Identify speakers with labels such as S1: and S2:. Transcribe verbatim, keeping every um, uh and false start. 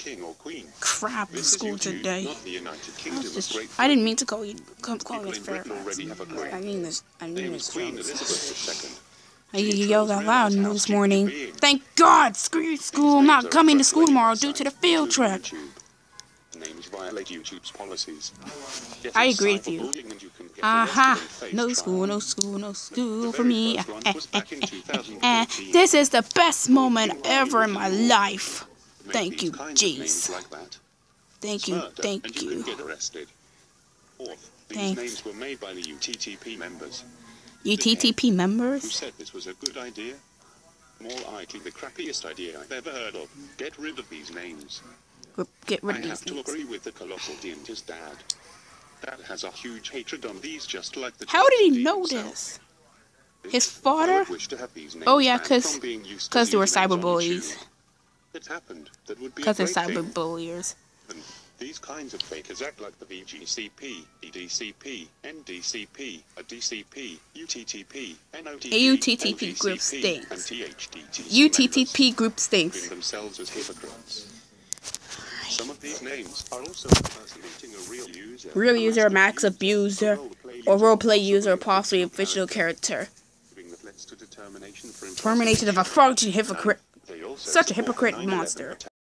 S1: king or queen.
S2: Crap,
S1: This
S2: school
S1: is YouTube,
S2: today.
S1: not the United
S2: I,
S1: Kingdom
S2: was just,
S1: of Great
S2: I didn't
S1: Britain.
S2: mean to call you call, call
S1: People
S2: it
S1: in Britain
S2: Fairfax.
S1: already have a queen.
S2: I mean this. I mean
S1: Name was
S2: this.
S1: Queen Elizabeth the Second.
S2: I
S1: She
S2: yelled
S1: chose
S2: out loud
S1: realised how
S2: this
S1: stupid
S2: morning.
S1: you're being.
S2: Thank God! Screw you, school! I'm
S1: These
S2: not
S1: names are
S2: coming to
S1: a
S2: school
S1: threat
S2: tomorrow
S1: to
S2: due to the
S1: websites,
S2: field
S1: including
S2: trip.
S1: YouTube. Names violate YouTube's policies. Yet
S2: I
S1: it's
S2: agree with you.
S1: cyberbullying and you can get
S2: Aha!
S1: arrested and face
S2: No
S1: trial.
S2: school, no school, no
S1: The
S2: school for
S1: very
S2: me.
S1: first one was back in two thousand
S2: Eh,
S1: fourteen.
S2: this is the best moment
S1: King
S2: ever in
S1: Louis
S2: my
S1: was
S2: life.
S1: Make
S2: Thank
S1: these
S2: you,
S1: kinds of names
S2: jeez.
S1: like that.
S2: Thank
S1: It's
S2: you,
S1: murder,
S2: thank
S1: and you.
S2: you.
S1: Can get arrested. Fourth, these
S2: Thanks.
S1: names were made by the U T T P members.
S2: You T T P
S1: Who
S2: members?
S1: said this was a good idea? More likely the crappiest idea I've ever heard of. Get rid of these names.
S2: Get rid
S1: I
S2: of
S1: have
S2: these
S1: to
S2: names.
S1: agree with the Colossal D and his dad. Dad has a huge hatred on these, just like the
S2: How did he
S1: Colossal D
S2: know
S1: himself.
S2: this? His father?
S1: I would wish to have these names
S2: Oh yeah,
S1: banned
S2: cause,
S1: from being used
S2: cause
S1: as
S2: they were
S1: usernames on
S2: cyberbullies.
S1: YouTube. It's happened. That would be a
S2: Cause they're
S1: great thing.
S2: cyberbulliers.
S1: These kinds of fakers act like the V G C P, E D C P, N D C P, a D C P, U T T P, N O T P,
S2: A U T T P
S1: N G C P,
S2: group stinks.
S1: and T H D T
S2: U T T
S1: members,
S2: P group stinks.
S1: viewing themselves as hypocrites. Some of these names are also impersonating a real user,
S2: Real
S1: a
S2: user, max
S1: master
S2: abuser,
S1: a roleplay
S2: or
S1: user,
S2: roleplay user, or
S1: possibly
S2: possibly
S1: a
S2: a fictional character.
S1: giving the flex to determination for
S2: Termination of a fucking hypocrite.
S1: They also
S2: Such a
S1: support
S2: hypocrite
S1: nine eleven
S2: monster.
S1: attack.